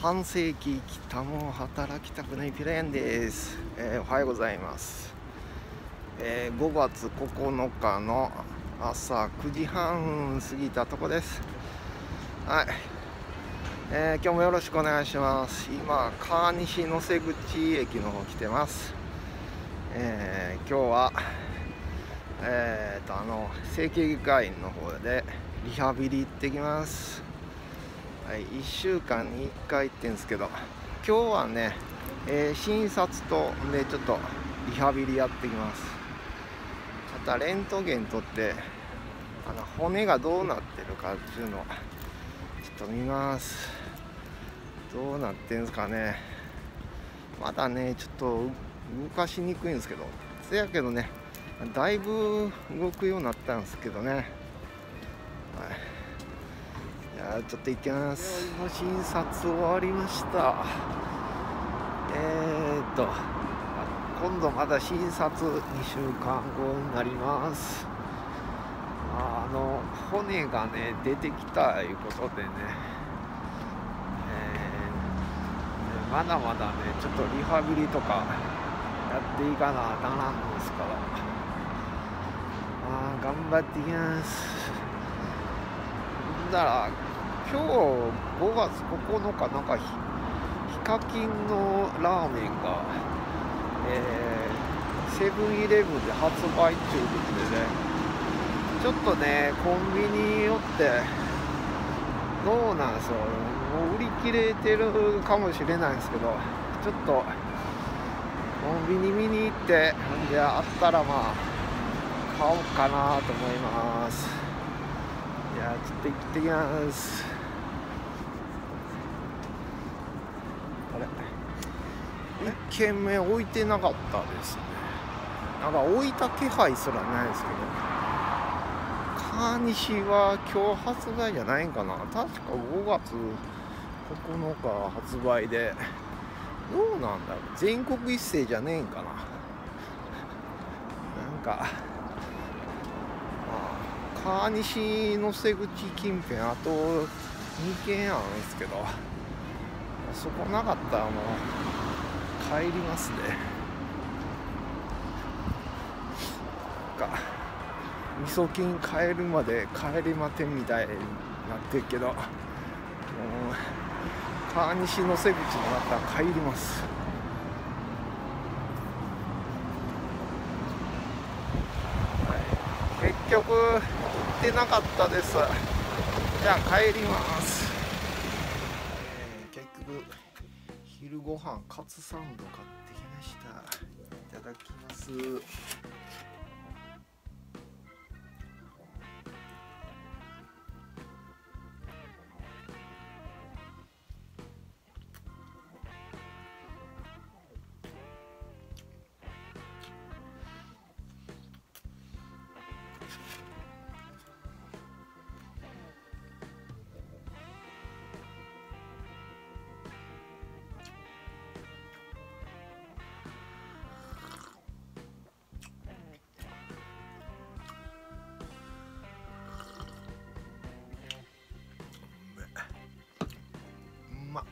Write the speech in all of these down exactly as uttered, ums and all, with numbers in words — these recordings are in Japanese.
半世紀生きたも働きたくないピラヤンです、えー、おはようございます、えー、ごがつここのかの朝くじはん過ぎたとこです。はい、えー、今日もよろしくお願いします。今川西野瀬口駅の方来てます。えー、今日はえーとあの整形外科医の方でリハビリ行ってきます。はい、いっしゅうかんにいっかい行ってんですけど、今日はね、えー、診察とでちょっとリハビリやってきます。またレントゲン取ってあの骨がどうなってるかっていうのをちょっと見ます。どうなってんすかね。まだねちょっと動かしにくいんですけど、せやけどねだいぶ動くようになったんですけどね。はい、いやちょっと行きます。今診察終わりました。えーっと今度まだ診察にしゅうかんごになります。あの骨がね出てきたいうことでね、えー、まだまだねちょっとリハビリとかやっていかなあかんですから、あ頑張っていきます。だから今日ごがつここのかなんかヒカキンのラーメンが、えー、セブンイレブンで発売中でね、ちょっとねコンビニ寄ってどうなんですよ、もう売り切れてるかもしれないんですけど、ちょっとコンビニ見に行ってであったらまあ買おうかなと思います。いやちょっと行ってきます。あれいっけんめ置いてなかったですね。なんか置いた気配すらないですけど、川西は今日発売じゃないんかな。確かごがつここのか発売で、どうなんだろう、全国一斉じゃねえんかな。なんか川西野瀬口近辺あとにけんあるんですけど、そこなかったらもう帰りますね。なんか味噌菌帰るまで帰れまてんみたいになってるけど、もう川西野瀬口になったら帰ります。結局行ってなかったです。じゃあ帰ります。えー、結局昼ご飯カツサンド買ってきました。いただきます。うまっ。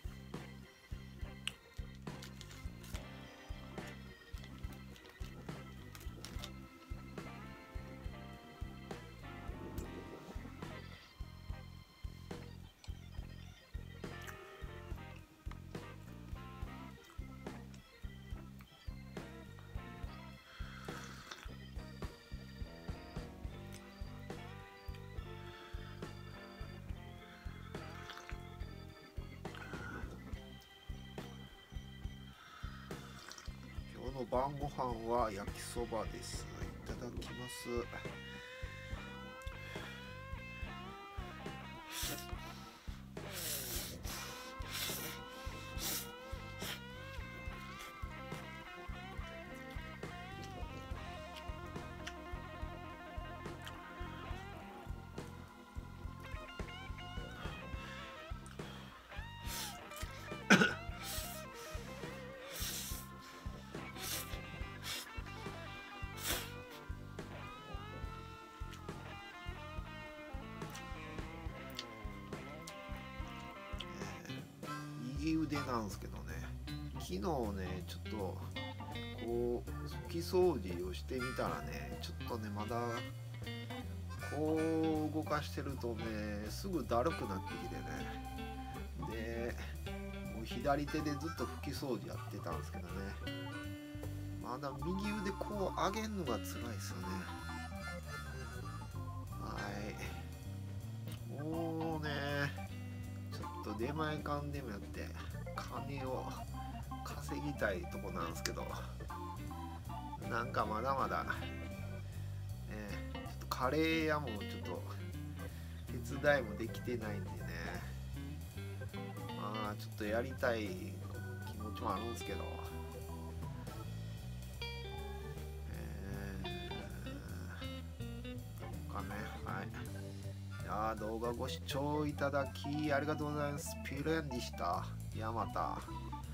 今日の晩ご飯は焼きそばです。いただきます。 右腕なんですけどね、昨日ねちょっとこう拭き掃除をしてみたらね、ちょっとねまだこう動かしてるとねすぐだるくなってきてね、でもう左手でずっと拭き掃除やってたんですけどね、まだ右腕こう上げるのが辛いですよね。はい、もうねちょっと出前館でもやって金を稼ぎたいとこなんですけど、なんかまだまだ、ね、ちょっとカレー屋もちょっと手伝いもできてないんでね、まあちょっとやりたい気持ちもあるんですけど、えー、かね、はい。いや動画ご視聴いただきありがとうございます。ピュレンでした。ヤマタ。